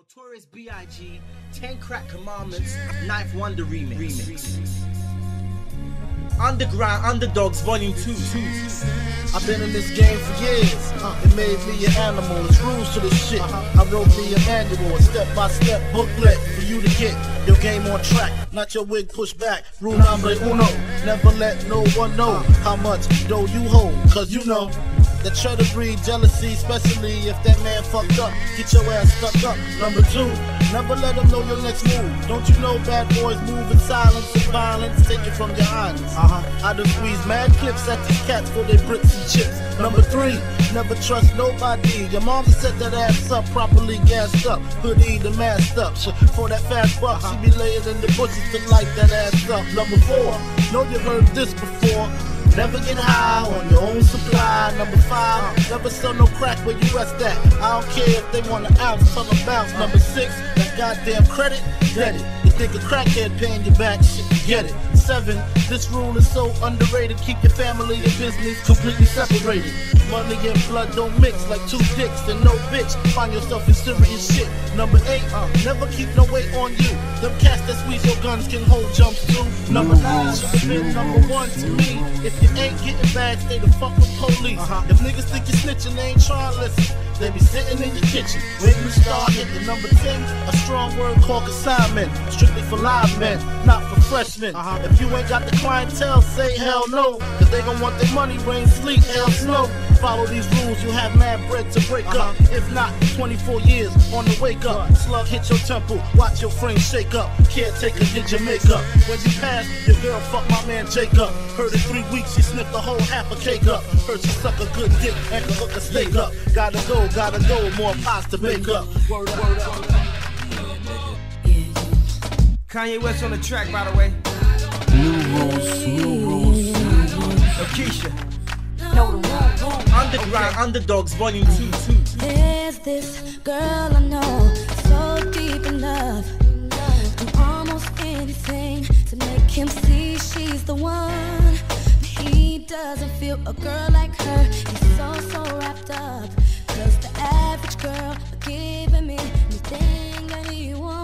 Notorious B.I.G, 10 Crack Commandments, 9th Wonder Remix. Underground Undadogs Vol.2. I've been in this game for years. It made me an animal. There's rules to this shit. I wrote me a manual, a step-by-step booklet for you to get your game on track, not your wig pushed back. Rule number uno: never let no one know how much dough you hold, cause you know that try to breed jealousy, especially if that man fucked up. Get your ass stuck up. Number two, never let them know your next move. Don't you know bad boys move in silence and violence, take it from your hands. I done squeeze mad clips at these cats for their bricks and chips. Number three, never trust nobody. Your mama set that ass up, properly gassed up, hoodie the masked up. For that fast buck, she be laying in the bushes to light that ass up. Number four, know you heard this before. Never get high on your own supply. Number five, never sell no crack where you rest at. I don't care if they want an ounce, tell them bounce. Number six, that goddamn credit, get it. You think a crackhead paying you back, shit, get it. 7, this rule is so underrated. Keep your family and business completely separated. Money and blood don't mix like two dicks and no bitch. Find yourself in serious shit. Number 8, never keep no weight on you. Them cats that squeeze your guns can hold jumps too. Number 9 should have been number 1 to me. If you ain't getting back, stay the fuck with police. If niggas think you're snitching, they ain't trying to listen. They be sitting in your kitchen, waiting to start hitting. Number 10, a strong word called consignment, strictly for live men, not for freshmen. If you ain't got the clientele, say hell no, cause they gon' want their money, rain, sleet, hell, snow. Follow these rules, you have mad bread to break up. If not, 24 years on the wake up. Slug hit your temple, watch your frame shake up. Caretaker did your makeup. When you pass, your girl fuck my man Jacob. Heard in 3 weeks she sniffed the whole half a cake up. Heard she suck a good dick and can hook a steak up. Gotta go, more pies to bake up. Word up. Kanye West on the track, by the way. New Rulz. Keisha. Underground Undadogs Vol.2. There's this girl I know, so deep in love, do almost anything to make him see she's the one. But he doesn't feel a girl like her. He's so wrapped up, 'cause the average girl are giving me anything that he wants.